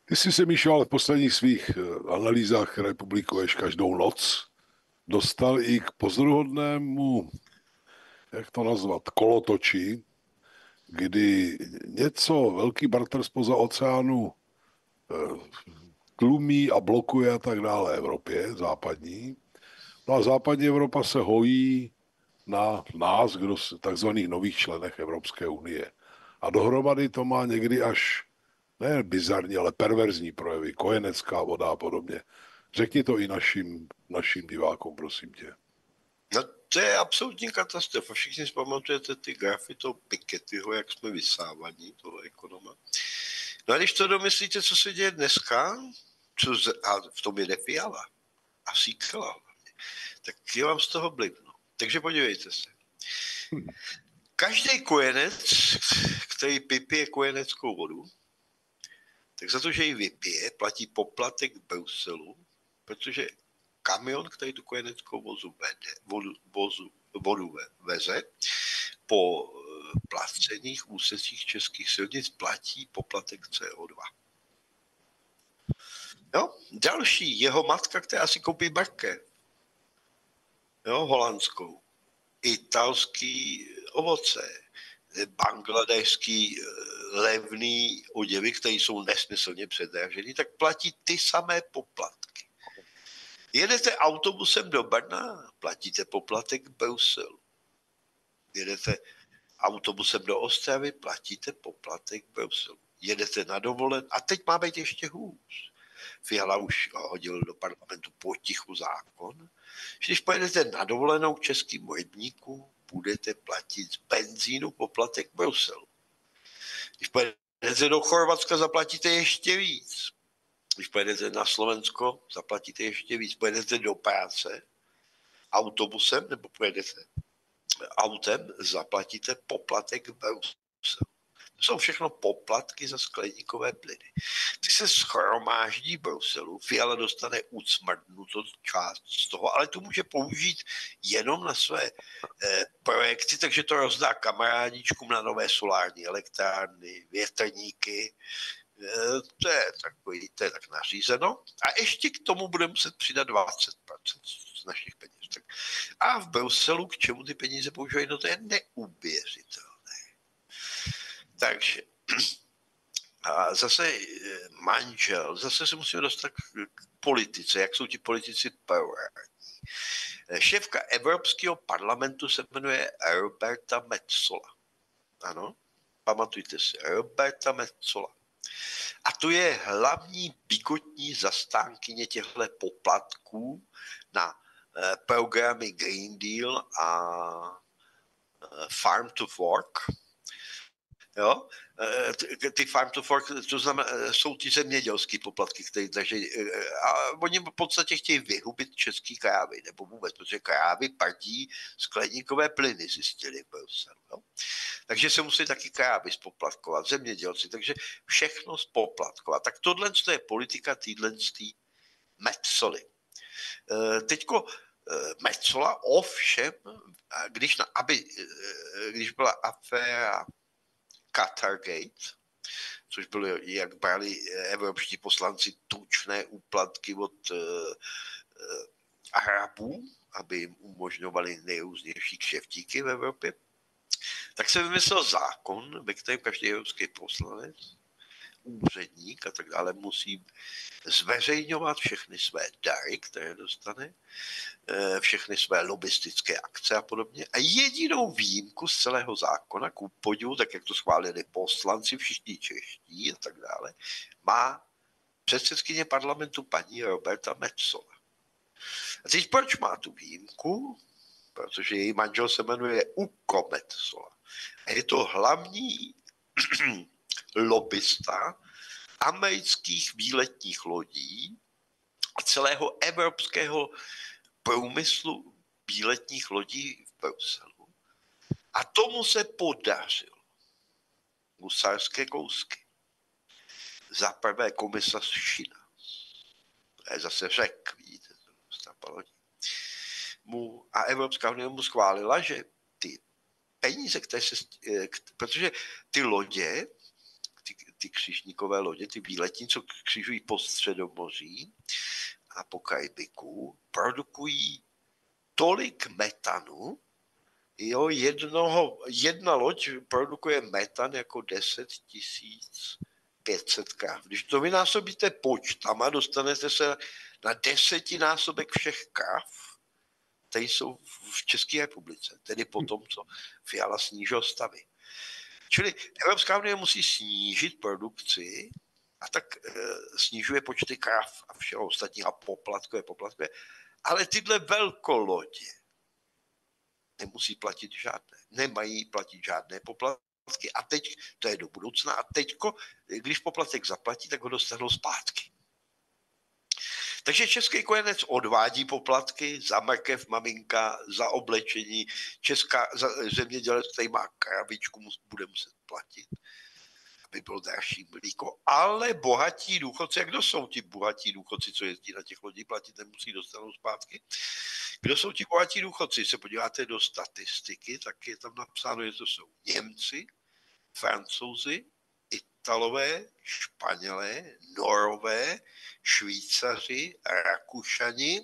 Ty jsi se, Míšo, ale v posledních svých analýzách, které publikuješ každou noc, dostal i k pozoruhodnému, jak to nazvat, kolotoči, kdy něco velký bratr spoza oceánu tlumí a blokuje a tak dále Evropě, západní. No a západní Evropa se hojí na nás, takzvaných nových členech Evropské unie. A dohromady to má někdy až ne bizarní, ale perverzní projevy, kojenecká voda a podobně. Řekni to i našim divákům, prosím tě. No to je absolutní katastrofa. Všichni si pamatujete ty grafy toho Pikettyho, jak jsme vysávaní, toho ekonoma. No a když to domyslíte, co se děje dneska, a v tom je Fiala a Síkela, tak je vám z toho blbno. Takže podívejte se. Každý kojenec, který vypije kojeneckou vodu, tak za to, že ji vypije, platí poplatek v Bruselu, protože kamion, který tu kojeneckou vodu veze, po placených úsecích českých silnic platí poplatek CO2. Jo? Další, jeho matka, která si koupí barke, jo, holandskou, italský ovoce, bangladešský levný oděvy, které jsou nesmyslně předražený, tak platí ty samé poplatky. Jedete autobusem do Brna, platíte poplatek v Bruselu. Jedete autobusem do Ostravy, platíte poplatek v Bruselu. Jedete na dovolen a teď má být ještě hůř. Fiala už hodil do parlamentu potichu zákon, že když pojedete na dovolenou k českým rybníkům, budete platit z benzínu poplatek v Bruselu. Když pojedete do Chorvatska, zaplatíte ještě víc. Když pojedete na Slovensko, zaplatíte ještě víc. Pojedete do práce autobusem nebo pojedete autem, zaplatíte poplatek v Bruselu. To jsou všechno poplatky za skleníkové plyny. Ty se schromáždí v Bruselu, Fiala dostane ucmrdnuto část z toho, ale tu může použít jenom na své projekty, takže to rozdá kamarádičkům na nové solární elektrárny, větrníky. To je tak nařízeno. A ještě k tomu bude muset přidat 20% z našich peněz. A v Bruselu, k čemu ty peníze používají, no to je neuvěřitelné. Takže a zase manžel, zase se musíme dostat k politice, jak jsou ti politici powerní. Šéfka Evropského parlamentu se jmenuje Roberta Metsola. Ano, pamatujte si, Roberta Metsola. A to je hlavní bigotní zastánkyně těchto poplatků na programy Green Deal a Farm to Fork. Jo? Ty farm to fork, to znamená, jsou ty zemědělské poplatky, které drží. A oni v podstatě chtějí vyhubit český krávy, nebo vůbec, protože krávy padí skleníkové plyny, zjistili v Bruselu. Jo? Takže se musí taky krávy spoplatkovat, zemědělci, takže všechno spoplatkovat. Tak tohle je politika týhlenství Metsoly. Teďko Metsola ovšem, když byla aféra Qatargate, což bylo, jak brali evropští poslanci tučné úplatky od Arabů, aby jim umožňovali nejrůznější kšeftíky v Evropě, tak se vymyslel zákon, ve kterém každý evropský poslanec, úředník a tak dále musí zveřejňovat všechny své dary, které dostane, všechny své lobistické akce a podobně. A jedinou výjimku z celého zákona, ku podivu, tak jak to schválili poslanci, všichni čeští a tak dále, má předsedkyně parlamentu paní Roberta Metsola. A teď proč má tu výjimku? Protože její manžel se jmenuje Uko Metsola. A je to hlavní lobista amerických výletních lodí a celého evropského průmyslu výletních lodí v Bruselu. A tomu se podařilo husarské kousky. Za prvé komisař Šina, to je zase řek, vidíte, a Evropská unie mu schválila, že ty peníze, které protože ty lodě, ty křižníkové lodě, ty výletní, co křižují po Středomoří a po Karibiku, produkují tolik metanu, jo, jedna loď produkuje metan jako 10 500 krav. Když to vynásobíte počtama, dostanete se na 10násobek všech krav, které jsou v České republice, tedy po tom, co Fiala snížil stavy. Čili Evropská unie musí snížit produkci a tak snižuje počty krav a všeho ostatního a poplatkuje. Ale tyhle velkolodě nemusí platit žádné, nemají platit žádné poplatky a teď, to je do budoucna, a teďko, když poplatek zaplatí, tak ho dostanou zpátky. Takže český kojenec odvádí poplatky za mrkev maminka, za oblečení, zemědělec, který má krabičku, bude muset platit, aby bylo dražší mlíko, ale bohatí důchodci, a kdo jsou ti bohatí důchodci, co jezdí na těch lodích, platit nemusí, dostanou zpátky. Kdo jsou ti bohatí důchodci? Se podíváte do statistiky, tak je tam napsáno, že to jsou Němci, Francouzi, Italové, Španělé, Norové, Švýcaři, Rakušani,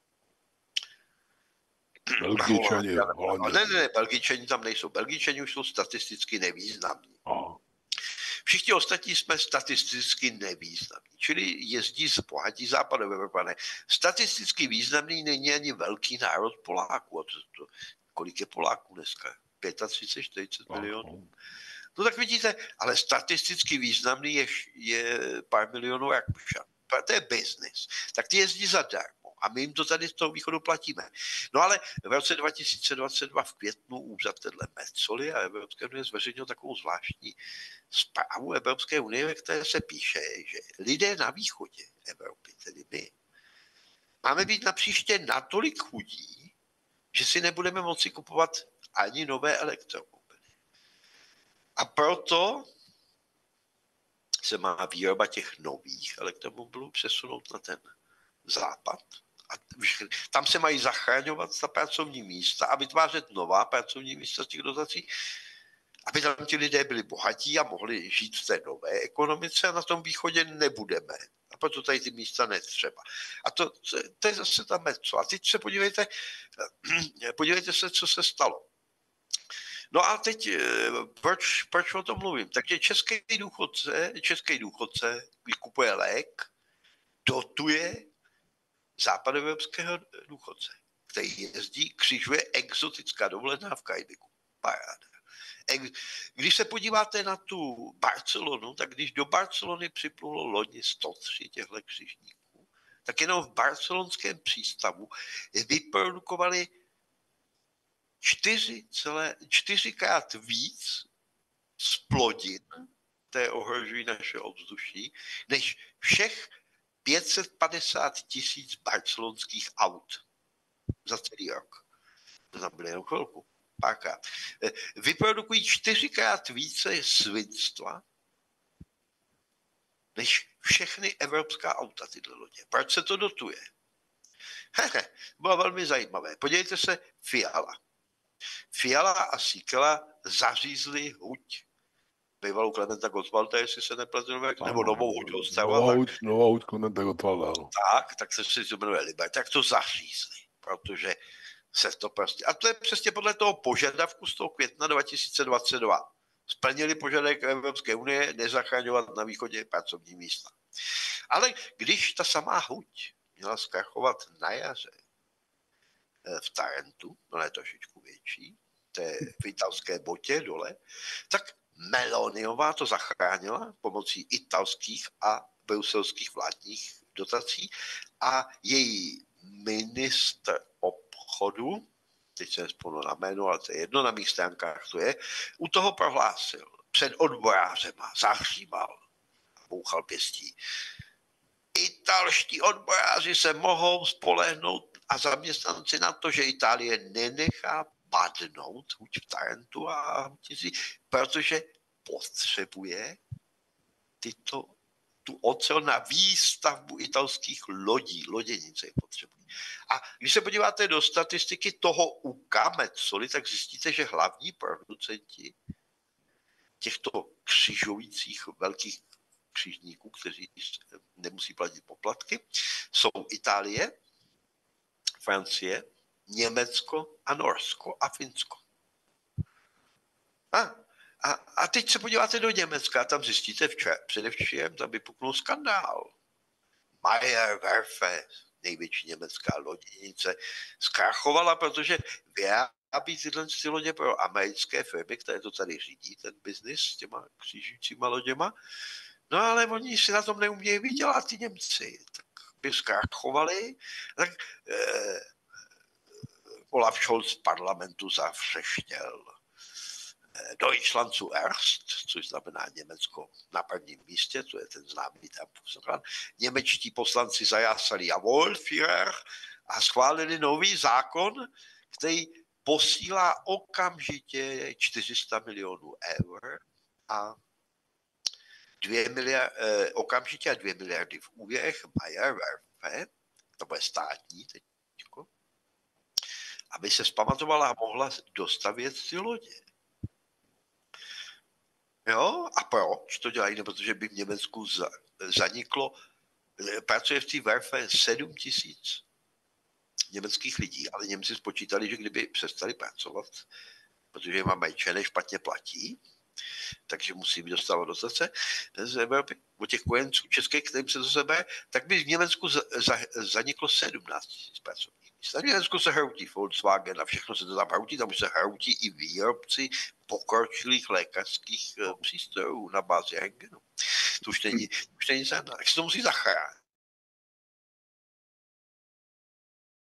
Belgičani, Ne, Belgičani tam nejsou. Belgičani už jsou statisticky nevýznamní. Aha. Všichni ostatní jsme statisticky nevýznamní, čili jezdí z bohatí západoevropané. Statisticky významný není ani velký národ Poláků. Kolik je Poláků dneska? 35, 40 milionů. No tak vidíte, ale statisticky významný je pár milionů Rakušan. To je business. Tak ty jezdí zadarmo a my jim to tady z toho východu platíme. No ale v roce 2022 v květnu úřad tenhle Metzoly a Evropské unie zveřejnil takovou zvláštní zprávu Evropské unie, ve které se píše, že lidé na východě Evropy, tedy my, máme být na příště natolik chudí, že si nebudeme moci kupovat ani nové elektromobily. A proto se má výroba těch nových elektromobilů přesunout na ten západ. A tam se mají zachraňovat ta pracovní místa a vytvářet nová pracovní místa z těch dotací, aby tam ti lidé byli bohatí a mohli žít v té nové ekonomice a na tom východě nebudeme. A proto tady ty místa netřeba. A to je zase ta Metzo. A teď se podívejte se, co se stalo. No a teď, proč o tom mluvím? Takže český důchodce, když kupuje lék, dotuje západoevropského důchodce, který jezdí, křižuje exotická dovolená v Karibiku. Paráda. Když se podíváte na tu Barcelonu, tak když do Barcelony připlulo loni 103 těchto křižníků, tak jenom v barcelonském přístavu vyprodukovali 4krát víc zplodin, které ohrožují naše ovzduší, než všech 550 000 barcelonských aut za celý rok. To znamená jenom chvilku, párkrát. Vyprodukují 4krát více svinstva, než všechny evropská auta tyhle lodě. Proč se to dotuje? Bylo velmi zajímavé. Podívejte se, Fiala a Síkela zařízli huť. Bývalou Klementa Gottwalda, jestli se nepletu, nebo novou huť Ostrava. Nová huť Klementa Gottwalda. Tak se to jmenuje Liberty. Tak to zařízli, protože se to prostě... A to je přesně podle toho požadavku z toho května 2022. Splnili požadavek Evropské unie nezachraňovat na východě pracovní místa. Ale když ta samá huť měla zkrachovat na jaře v Tarentu, ona je trošičku větší, to je v italské botě dole, tak Meloniová to zachránila pomocí italských a bruselských vládních dotací a její ministr obchodu, teď se nespomenu na jméno, ale to je jedno, na mých stránkách to je, u toho prohlásil před odborářema, zahřímal a bouchal pěstí. Italští odboráři se mohou spolehnout a zaměstnanci na to, že Itálie nenechá padnout huť v Tarentu a hutici, protože potřebuje tu ocel na výstavbu italských lodí. Loděnice je potřebují. A když se podíváte do statistiky toho UK Metzoly, tak zjistíte, že hlavní producenti těchto křižujících velkých křižníků, kteří nemusí platit poplatky, jsou Itálie, Francie, Německo a Norsko a Finsko. A teď se podíváte do Německa, tam zjistíte především, tam vypuknul skandál. Meyer Werfe, největší německá loděnice, zkrachovala, protože vyrábí tyhle lodě pro americké firmy, které to tady řídí, ten biznis s těma křížujícíma loděma. No ale oni si na tom neumějí vydělat, ty Němci. Tak by zkrachovali. Tak Olaf Scholz z parlamentu zavřeštěl. Deutschland zuerst, což znamená Německo na prvním místě, to je ten známý Trumpův. Němečtí poslanci zajásali jawohl, Führer, a schválili nový zákon, který posílá okamžitě 400 milionů eur a 2 miliardy v úvěrech Meyer Werfe, to bude státní teďko, aby se zpamatovala a mohla dostavět ty lodě. Jo, a proč to dělají? No, protože by v Německu zaniklo, pracuje v té Werfe 7 000 německých lidí, ale Němci spočítali, že kdyby přestali pracovat, protože jim Američané špatně platí, takže musí dostávat dotace z Evropy, od těch kojenců českých, kterým se to sebe, tak by v Německu zaniklo 17 000 pracovních míst. V Německu se hroutí Volkswagen a všechno se to tam hroutí, tam se hroutí i výrobci pokročilých lékařských přístrojů na bázi rentgenu. To už není žádná, tak se to musí zachránit.